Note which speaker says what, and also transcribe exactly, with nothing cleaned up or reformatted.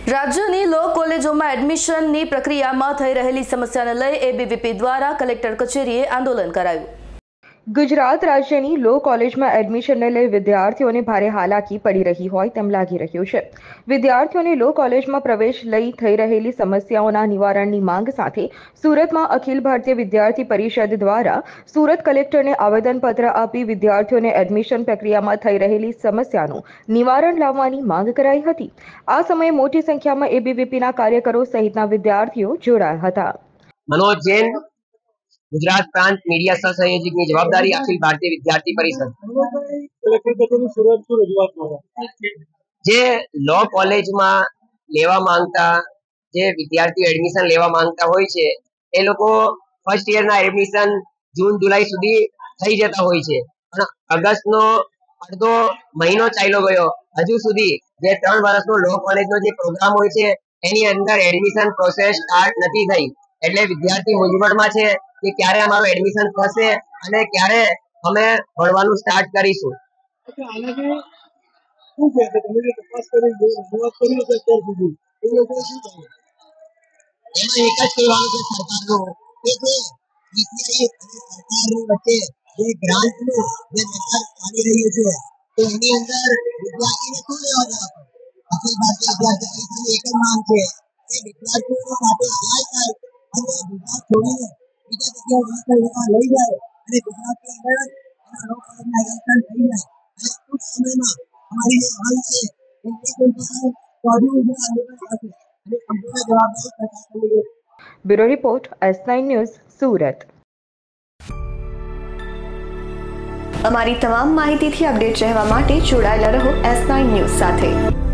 Speaker 1: રાજ્યની લો કોલેજોમાં એડમિશનની પ્રક્રિયામાં થઈ રહેલી સમસ્યાને લઈ એબીવીપી દ્વારા કલેક્ટર કચેરીએ આંદોલન કરાયું।
Speaker 2: ગુજરાત રાજ્યની લો કોલેજમાં એડમિશનને લઈ વિદ્યાર્થીઓને ભારે હાલાકી પડી રહી હોય તેમ લાગી રહ્યું છે। વિદ્યાર્થીઓને લો કોલેજમાં પ્રવેશ લઈ થઈ રહેલી સમસ્યાઓના નિવારણની માંગ સાથે સુરતમાં અખિલ ભારતીય વિદ્યાર્થી પરિષદ દ્વારા સુરત કલેક્ટરને આવેદનપત્ર આપી વિદ્યાર્થીઓને એડમિશન પ્રક્રિયામાં થઈ રહેલી સમસ્યાનું નિવારણ લાવવાની માંગ કરાઈ હતી। આ સમયે મોટી સંખ્યામાં એબીવીપીના કાર્યકરો સહિતના વિદ્યાર્થીઓ જોડાયા હતા।
Speaker 3: मनोज जैन, गुजरात प्रांत मीडिया सहसंयोजक की जवाबदारी अखिल भारतीय विद्यार्थी परिषद। जे लॉ कॉलेज में लेवा मांगता जे विद्यार्थी एडमिशन लेवा मांगता होय छे ए लोको फर्स्ट ईयर ना एडमिशन जून जुलाई सुधी थई जता होय छे पण ऑगस्ट नो अर्धो महीनो चाल्यो गयो हजू सुधी जे त्रण वर्षनो लॉ कॉलेज नो जे प्रोग्राम होय छे एनी अंदर एडमिशन प्रोसेस स्टार्ट नथी थई એટલે વિદ્યાર્થી મૂંઝવણમાં છે કે ક્યારે અમારું એડમિશન થશે અને ક્યારે અમે ભણવાનું સ્ટાર્ટ કરીશું। એમાં એક જ કહેવાનું છે સરકારનું કે જે બીસીઆઈ અને સરકારની વચ્ચે જે ગ્રાન્ટનું જે મેટર ચાલી રહ્યું છે તો એની અંદર વિદ્યાર્થીને શું લેવા દેવા પડે। અખિલ ભારતીય વિદ્યાર્થી પરિષદની એક જ માંગ છે કે વિદ્યાર્થીઓ સાથે ન્યાય થાય અને ગુજરાત છોડીને બીજા જગ્યાએ એડમિશન લેવા લઈ જાય અને ગુજરાતની અંદર એના લો કોલેજના એડમિશન થઈ જાય અને ટૂંક સમયમાં અમારી જે માંગ છે એમની કોઈ ચોધરી ઉભા આંદોલન થશે અને સંપૂર્ણ જવાબદારી પ્રશાસનની છે।
Speaker 2: Bureau report S nine news Surat.
Speaker 4: અમારી તમામ માહિતીથી અપડેટ રહેવા માટે જોડાયેલા રહો એસ નાઇન ન્યૂઝ સાથે।